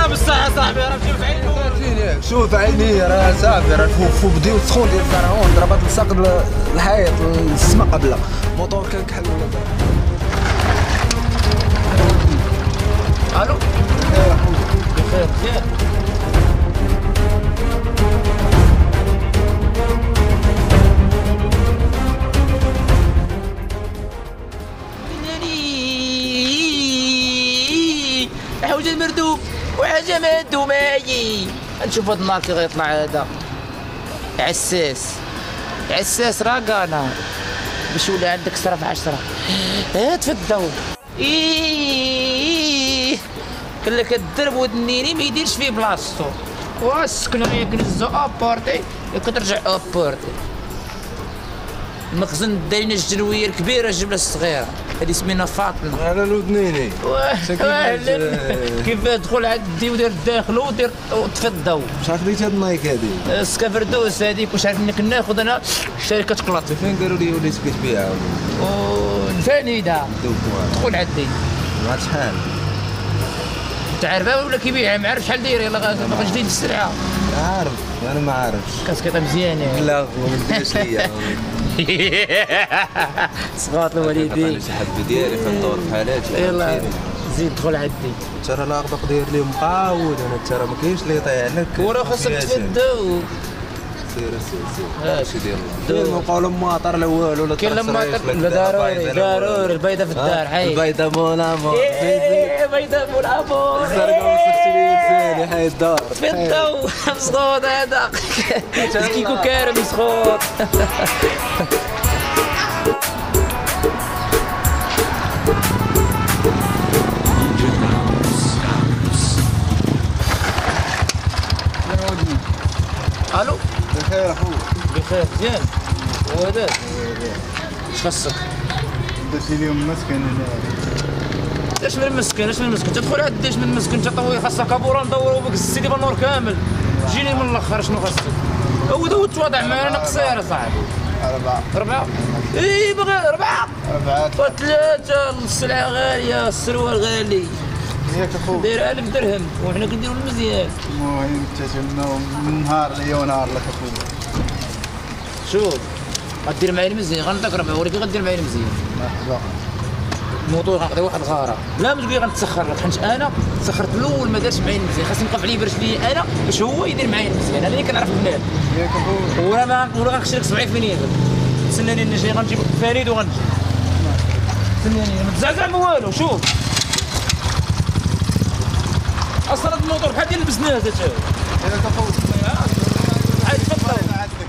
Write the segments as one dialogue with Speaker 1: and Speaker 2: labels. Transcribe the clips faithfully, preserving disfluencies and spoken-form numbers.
Speaker 1: راه بصح صاحبي راه ماشي في عيني.
Speaker 2: شوف عيني راه صافي راه فوق فوق بديو السخون ديال الفرعون ضربات الساق الحيط السما قبله موطور كان كحل ولا
Speaker 1: الو بخير مزيان. حوجه المردوب وحاجه مهدوماي. نشوف هاد النهار كي غيطلع هذا عساس عساس راه كانا باش يولي عندك عشرة في عشرة. هات في الضو ايه قال لك الدرب والنيني ما يديرش فيه بلاصتو. واسكنوا ياك نزو ابورتي ياك ترجع ابورتي. المخزن دايرين الجلويه الكبيره الجبله الصغيره هذه سمينا فاطمه
Speaker 2: على الودنيني.
Speaker 1: كيف تدخل عندي ودير الداخل ودير وطفي الضو.
Speaker 2: شحال خديت هاد النايك هادي؟
Speaker 1: سكافردوس هذيك واش عارف منك ناخذ انا شركه كلاط.
Speaker 2: فين قالوا لي وليت كتبيعها؟
Speaker 1: الفانيده دخل عندي.
Speaker 2: ما شحال؟
Speaker 1: انت عارفها ولا كيبيعها ما عارف شحال داير يلاه باقي جديد في السلعه.
Speaker 2: عارف انا ما عارفش.
Speaker 1: كاسكيطه مزيانه.
Speaker 2: لا ما ديرش ليا.
Speaker 1: صغاط الوالدين.
Speaker 2: شي حد ديالي في الدور بحال هادشي.
Speaker 1: يلاه زيد دخل عندي.
Speaker 2: ترى الاغبق داير لي مقاود انا ترى ما كاينش اللي يطيح لك.
Speaker 1: وراه خاصك تفدو.
Speaker 2: سير سير سير دير دير نبقاو الماطر لا والو لا
Speaker 1: كاين الماطر لا ضروري ضروري البيضه في الدار حي
Speaker 2: البيضه مون امور
Speaker 1: بيضه مون امور
Speaker 2: الزرقاء ما خصكش لي حي الدار
Speaker 1: في الضو مسخوط هذا كيكو كارم مسخوط. الو
Speaker 2: بخير اخويا.
Speaker 1: بخير مزيان. وهذا اش خاصك؟
Speaker 2: درتي اليوم مسكن هنا.
Speaker 1: اش من مسكن اش من مسكن تدخل عندي اش من مسكن تطوي خاصك كابوره ندورو بك السيدي بالنور كامل. جيني من الاخر شنو خاصك؟ هو هو تواضع معنا انا قصير صاحبي.
Speaker 2: أربعة.
Speaker 1: أربعة؟ إي بغي أربعة؟
Speaker 2: أربعة.
Speaker 1: وثلاثة السلعة غالية السروال غالي.
Speaker 2: ياك اخويا.
Speaker 1: داير ألف درهم وحنا كنديرو المزيان.
Speaker 2: المهم تتمنى من نهار ليا ونهار لك اخويا.
Speaker 1: شوف غدير معايا المزيان غنعطيك ربعة ولكن غدير معايا المزيان.
Speaker 2: مرحبا.
Speaker 1: الموطور غنقضي واحد الغاره لا ما تقولي غنتسخر لك حيت انا تسخرت الاول ما دارش معايا المزيان خاصني نوقف عليه برجلي انا باش هو يدير معايا المزيان. انا اللي كنعرف البنات.
Speaker 2: ياك اخويا.
Speaker 1: ولا ما ولا غنخشي لك سبعين فين يدك. تسناني انا جاي غنجيب فريد وغنجي. تسناني ما تزعزع ما والو. شوف اصلا هاد الموطور بحال ديال البزناز هذا
Speaker 2: ياك اخويا.
Speaker 1: عاد تفضل.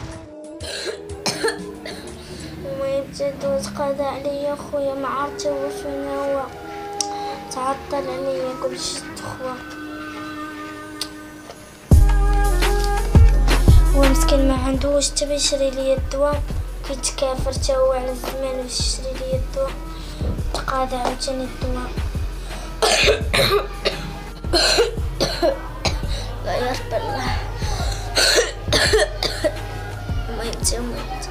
Speaker 3: جدو تقاضى عليا خويا ما عرفت هو فين هو تعطل عليا كل شي تخوى. هو مسكين ما عندوش حتى يشري لي الدواء كيتكافر حتى هو على الزمان باش يشري لي الدواء. تقاضى عاوتاني الدواء. لا يرضى الله. ميت ميت.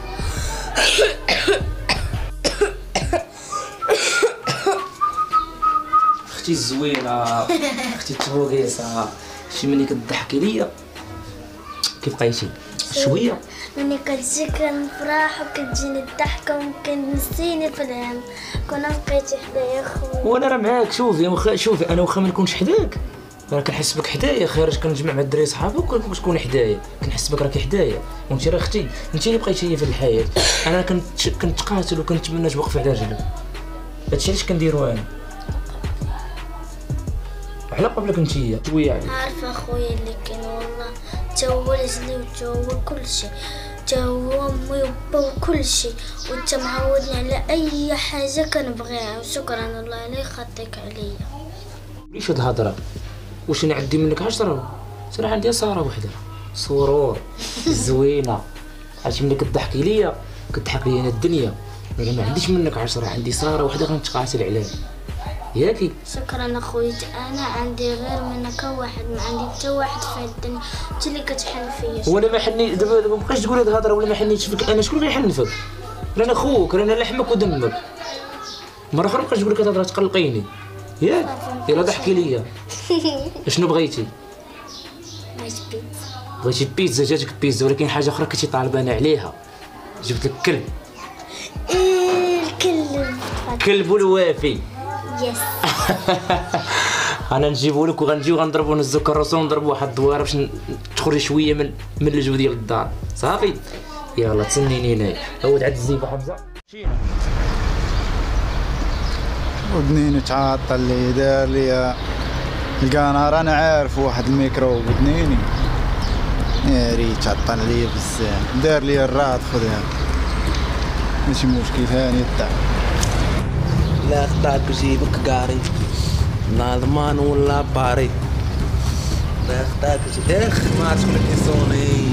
Speaker 1: اختي الزوينه اختي التبوغيصه شي ملي كتضحكي ليا كيف بقيتي شويه
Speaker 3: ملي كتجي كنفرح وكتجيني الضحكه وكنسيني في الهم كون بقيتي حدايا خويا.
Speaker 1: وانا راه معاك. شوفي واخا شوفي انا واخا ما نكونش حداك راه كنحس بك حدايا خير كنجمع مع الدراري صحابك وكتكون حدايا كنحس بك راكي حدايا وانت راه اختي انت اللي بقيتي في الحياه. انا كنت كنتقاتل وكنتمنى توقفي على رجلك. هادشي علاش كنديرو انا على قبلك انتيا شويه عليك.
Speaker 3: عارفه خويا اللي كاين والله تا هو رجلي وتا هو كلشي تا هو امي وبا وكلشي وانت معودني على اي حاجه كنبغيها وشكرا الله لا يخطيك عليا.
Speaker 1: ليش هاد الهضره واش انا عندي منك عشرة صراحه عندي ساره وحده سرور زوينه عرفتي ملي كتضحكي ليا كتضحك لي انا الدنيا. انا ما عنديش منك عشرة عندي ساره وحده غنتقاتل عليها ياكي.
Speaker 3: شكرا اخويا انا عندي غير منك واحد ما عندي حتى واحد في الدنيا انت اللي كتحن فيا.
Speaker 1: وانا ما حني دابا ما بقاش تقول هاد الهضره ولا ما حنيتش فيك انا شكون غيحنفك؟ رانا خوك رانا لحمك ودمك. مره اخرى مابقاش تقول لك هاد الهضره تقلقيني ياك. يلا ضحكي ليا. شنو بغيتي؟
Speaker 3: بغيت بيتزا.
Speaker 1: بغيتي بيتزا، جاتك بيتزا، ولكن حاجه اخرى كنتي طالبانه عليها. جبت لك كلب.
Speaker 3: إيه الكلب.
Speaker 1: كلب الوافي.
Speaker 3: يس.
Speaker 1: انا نجيبو لك وغنجيو غنضربو نهزو كروسو ونضربو واحد الدويره باش تخرجي شويه من من الجو ديال الدار. صافي يلا تسنيني هنايا. عود عاد الزيبه حمزه. مشينا.
Speaker 2: ودنيني تعاطل لي دار لي القنار. انا عارف واحد الميكروب ودنيني يا ريت تعطل عليا بزاف. دار لي الراد خذها ماشي مشكل. هاني الطعم
Speaker 4: لا خطاك جيبك قاري لا ضمان ولا باري. لا خطاك جيبك اخ ما عرفتش شكون كيصوني.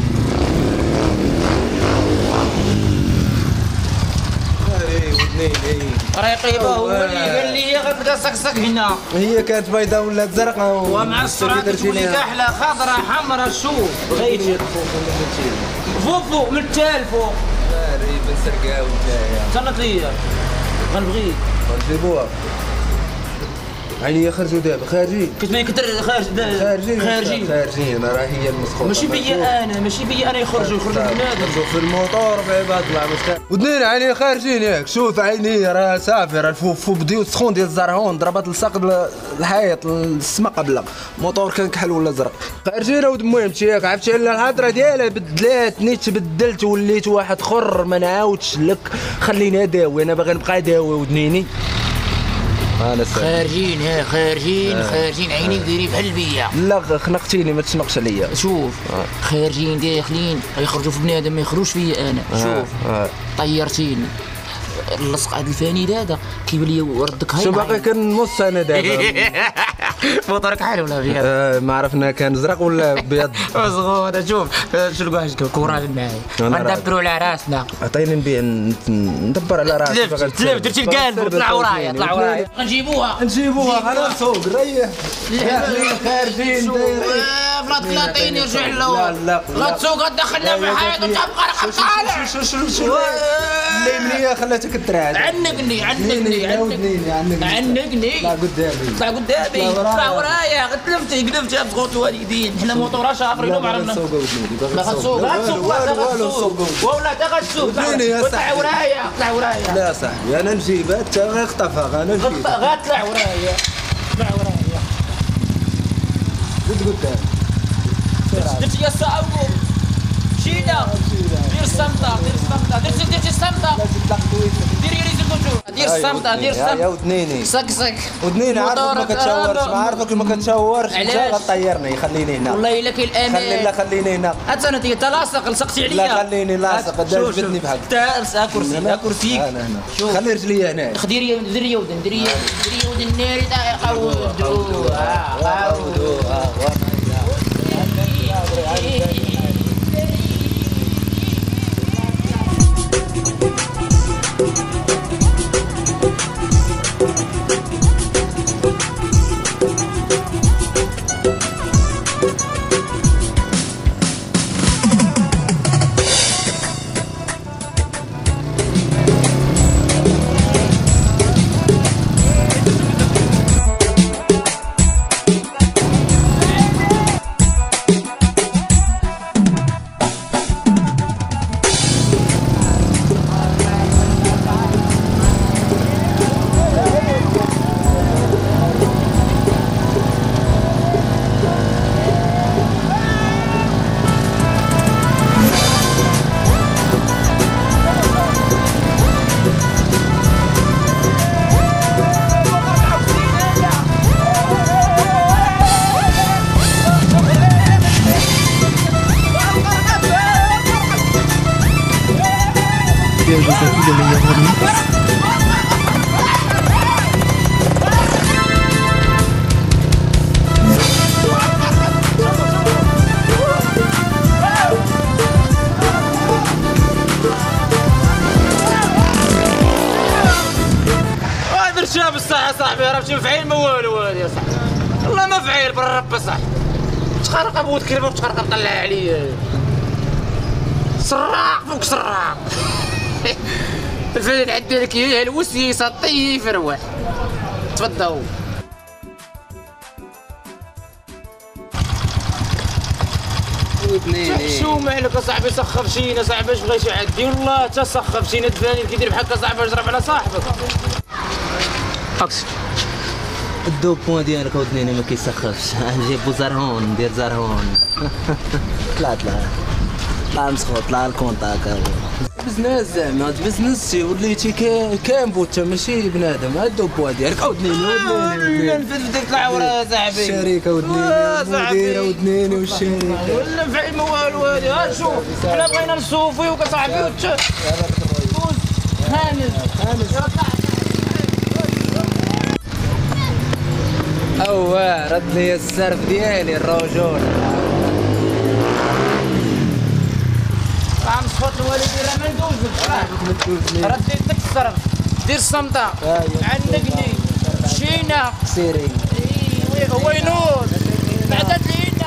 Speaker 4: هاي ودنيني
Speaker 1: رقيبه هو اللي قال لي غتلقى صكصك هنا.
Speaker 4: هي كانت بيضاء ولات زرقاء
Speaker 1: ومع السرعه تقول لي كحله خضراء حمراء. شوف بغيتي فوق فوق من التال فوق.
Speaker 4: هاي بن سرقاوي جايه
Speaker 1: تنطير غنبغيك.
Speaker 4: غنجيبوها. عينيا خرجوا دابا خارجين.
Speaker 1: كنت ما يكثر خارج
Speaker 4: خارجين
Speaker 1: خارجين
Speaker 4: خارجين راه هي المسخوطه.
Speaker 1: ماشي بيا انا ماشي بيا انا يخرجوا يخرجوا بنادم.
Speaker 4: يخرجوا في الموطور بعباد الله مش ودنينا عينيا خارجين ياك. شوف عينيا راه صافي راه الفوف بديو السخون ديال الزرعون ضربات لصق الحيط السما قبله. الموطور كان كحل ولا زرق. خارجين ود المهم ياك عرفتي على الهضره ديالها بدلات نيت بدلت وليت واحد اخر. ما نعاودش لك خليني اداوي. انا باغي نبقى اداوي ودنيني. انا
Speaker 1: خارجين ها خارجين آه. خارجين عينيك دايرين بحال البيا.
Speaker 4: لا خنقتيني ما تشنقش عليا.
Speaker 1: شوف آه. خارجين داخلين غيخرجوا في بنادم ما يخرجوش فيا انا.
Speaker 4: آه.
Speaker 1: شوف آه. طيرتيني اللصق هذا الفاني هذا كيبان لي وردك هاي.
Speaker 4: شو باقي كنمص انا دابا.
Speaker 1: موطرك حال ولا ابيض؟
Speaker 4: آه ما عرفنا كان ازرق ولا ابيض.
Speaker 1: صغور شوف شنو قاعد كوراج معايا غندبروا على راسنا.
Speaker 4: عطيني نبيع ندبر على راسي.
Speaker 1: تلف تلف درتي القالب. طلع ورايا طلع ورايا غنجيبوها
Speaker 4: نجيبوها خلاص سوق ريح. خارجين دايرين
Speaker 1: بلاد كلاطين يرجع له.
Speaker 4: لا لا
Speaker 1: غتسوق غتدخلنا في الحيط وتبقى رقم طالع.
Speaker 4: شو شو شو اللي منيا خلاتك تراعي.
Speaker 1: عنقني عنقني عنقني عنقني.
Speaker 4: طلع قدامي
Speaker 1: طلع قدامي طلع ورايا. قتلفتي قلبتي بغوت الوالدين. حنا موطورا شافرين وما عرفنا. ما غتسوق غتسوق غتسوق ولا تا غتسوق. طلع ورايا طلع ورايا.
Speaker 4: لا صاحبي انا نجيبها انت غيخطفها. انا نجيبها
Speaker 1: غطلع ورايا طلع ورايا.
Speaker 4: زد قدام
Speaker 1: درتي يا صاحبو. مشينا دير الصمتة دير الصمتة. درتي درتي الصمتة. ديري ريزي كنتو دير الصمتة دير الصمتة.
Speaker 4: يا ودنيني
Speaker 1: صك صك
Speaker 4: ودنيني عارفك ما كتشاورش. ما عارفك ما كتشاورش. انت غطيرني خليني هنا.
Speaker 1: والله الا كاين الامان.
Speaker 4: خلي لا خليني هنا.
Speaker 1: حتى انا انت لاصق لصقتي عليا.
Speaker 4: لا خليني لاصق جبدني بحال
Speaker 1: تا كرسي لا كرسيك.
Speaker 4: انا هنا خلي رجلي هنا.
Speaker 1: ديري ديري ودن ديري ديري ودن ناري تا قودوها قودوها. شاب الصح يا صاحبي راه ماشي مفعيل ما والو هذا يا صاحبي. والله ما فعيل بالرب صاحبي. تخرق بود كلمه وتخرق طلع عليا. سراق فوق سراق. الفنان عندك هي الوسيسه طيف روح. تفضلوا.
Speaker 4: واثنين.
Speaker 1: شو مالك اصاحبي؟ سخف شينا صاحبي، اش بغيتي عندي والله حتى سخف شينا تباني كيدير بحال صاحبي جرب على صاحبك. اكس
Speaker 5: الدو بوان ديالك اودنيني ما كيسخفش. نجيبو زرهون ندير زرهون. طلع طلع طلع مسخوط طلع الكونطاك.
Speaker 4: بزنس زعما بزنس وليتي كاين بوتا ماشي بنادم. ها الدو بوان ديالك اودنيني
Speaker 1: ولا نفد بديك طلع ورا صاحبي.
Speaker 4: الشركه ودنيني المديره ودنيني والشركه
Speaker 1: ولا نفعل ما والو هادي. ها شوف حنا بغينا نصوفيو كصاحبي وت هانز هانز
Speaker 4: اوه رد لي السرف ديالي الرجل.
Speaker 1: عم صوت الوالدين راه ما ندوزش. راه دير ديك الصرف دير الصمته عنقني مشينا
Speaker 4: سيري
Speaker 1: هو ينوض بعدا لينا.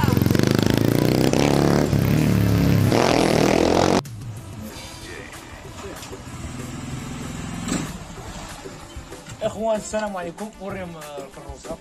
Speaker 1: اخوان السلام عليكم. وريهم الكروسه.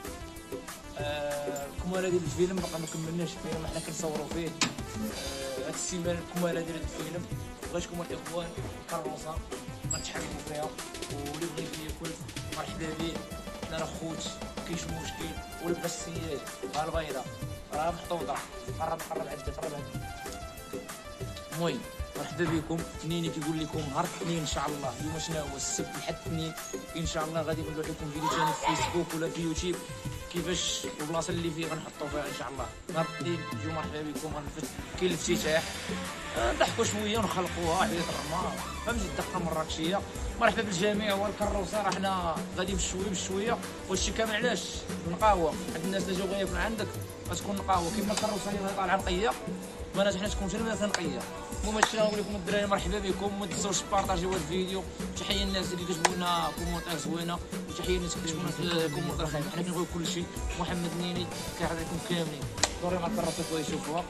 Speaker 1: آه الكماله ديال الفيلم باقا ما كملناش الفيلم، حنا كنصوروا فيه آه هاد السيمانه. الكماله ديال الفيلم بغيتكم الاخوان الكروسه غنتحكموا فيها، واللي بغى ياكل مرحبا به. انا راه خوت مكاينش مشكل. ولبس السياج ها البيضه راه محطوطه. قرب قرب عندك قرب عندك. المهم مرحبا بكم. نيني كيقول لكم نهار الاثنين ان شاء الله. اليوم شنو هو؟ السبت لحد الاثنين ان شاء الله غادي نبعث لكم فيديو ثاني في فيسبوك ولا في يوتيوب كيفاش البلاصه اللي فيه غنحطوا فيها ان شاء الله. نهار الاثنين جو مرحبا بكم. غنفت كاين الافتتاح نضحكوا شويه ونخلقوها حياه الرمار فهمتي الدقه مراكشيه. مرحبا بالجميع. والكروسه راه حنا غادي بشويه بشويه. وهادشي كامل علاش؟ نقاوه. حيت الناس اللي جاو غياكلوا عندك غتكون نقاوه كيما الكروسه اللي طالعه نقيه بنات حنا تكون حتى مثلا نقيه. المهم هادشي نقول لكم الدراري مرحبا بكم. ما تنساوش تبارطاجيو هاد الفيديو. تحيه الناس اللي كتبوا لنا كومونتير زوينه، وتحيه الناس اللي كتبوا لنا كومونتير خايب. حنا كنبغيو كلشي. محمد نيني كيعرض لكم كاملين. دوري مع الكروسه كويس شوفوها.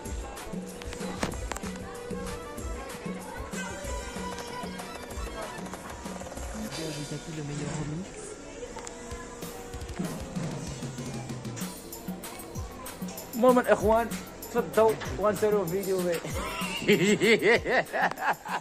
Speaker 1: المهم الاخوان تفضلوا وغنسالوا فيديو.